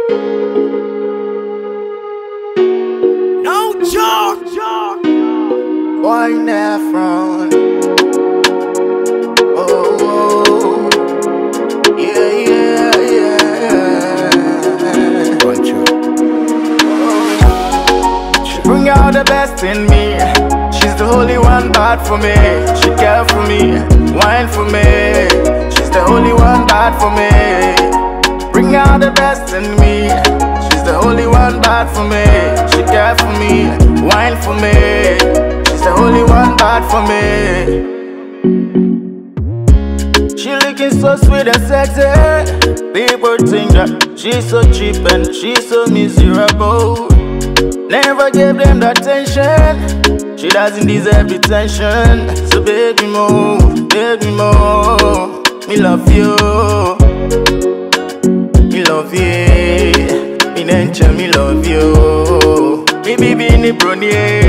No joke. Boy Nefron. Oh, yeah. She bring out the best in me. She's the only one bad for me. She care for me, wine for me. She's the only one bad for me. Bring out the best in me. She's the only one bad for me. She care for me, wine for me. She's the only one bad for me. She looking so sweet and sexy. People think that she's so cheap and she's so miserable. Never gave them the attention. She doesn't deserve the attention. So baby more, me love you. Me love you. Me nature, me love you. Me baby ni brony.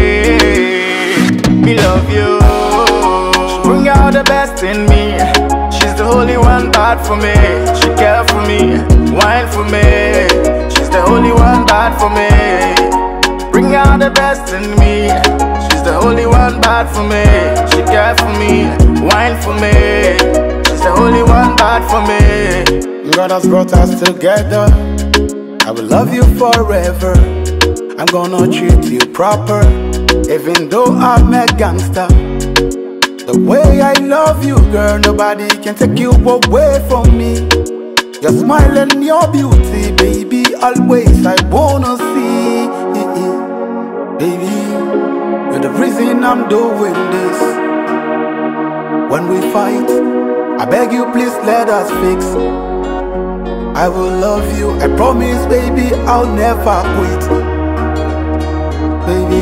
Me love you. She bring out the best in me. She's the only one bad for me. She care for me, wine for me. She's the only one bad for me. Bring out the best in me. She's the only one bad for me. She care for me, wine for me. She's the only one bad for me. God has brought us together. I will love you forever. I'm gonna treat you proper, even though I'm a gangster. The way I love you, girl, nobody can take you away from me. Your smile and your beauty, baby, always I wanna see. Baby, you're the reason I'm doing this. When we fight, I beg you please let us fix. I will love you, I promise baby, I'll never quit. Baby,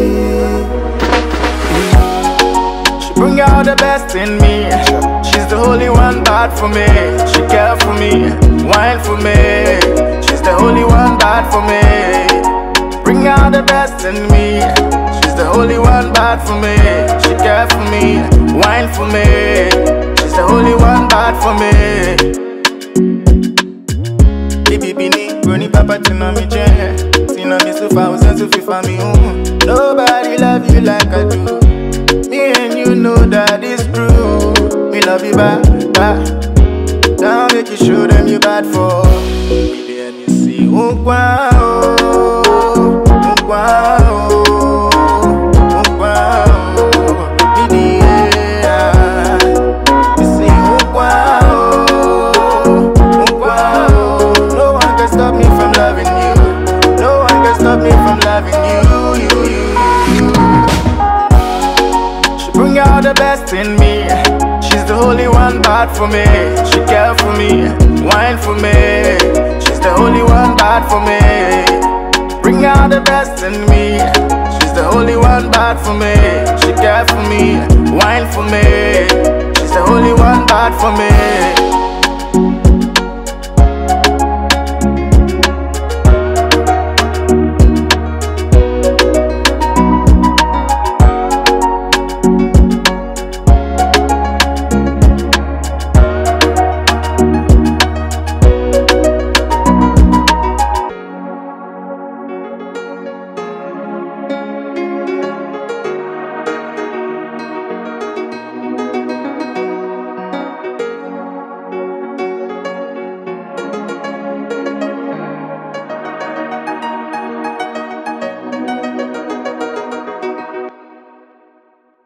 she bring out the best in me. She's the only one bad for me. She care for me, wine for me. She's the only one bad for me. Bring out the best in me. She's the only one bad for me. She care for me, wine for me. She's the only one bad for me. Baby bini, brony papa tina mi jen. Tina mi so thousand to FIFA mi Nobody love you like I do. Me and you know that it's true. Me love you back. Now make you show them you bad for. Baby and you see, wow. The best in me. She's the only one bad for me. She care for me, wine for me. She's the only one bad for me. Bring out the best in me. She's the only one bad for me. She care for me, wine for me. She's the only one bad for me.